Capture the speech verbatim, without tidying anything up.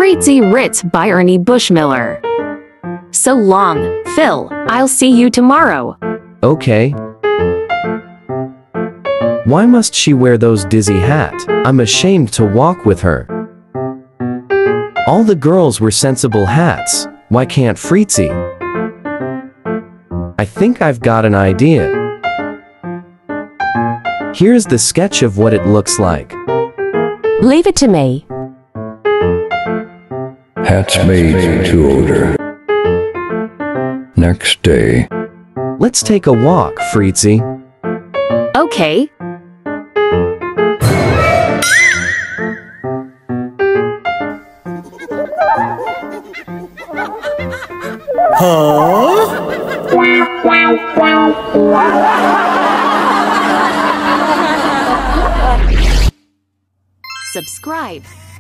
Fritzi Ritz by Ernie Bushmiller. So long, Phil. I'll see you tomorrow. Okay. Why must she wear those dizzy hat? I'm ashamed to walk with her. All the girls wear sensible hats. Why can't Fritzi? I think I've got an idea. Here's the sketch of what it looks like. Leave it to me. Hats made to order. Next day. Let's take a walk, Fritzi. Okay. Subscribe.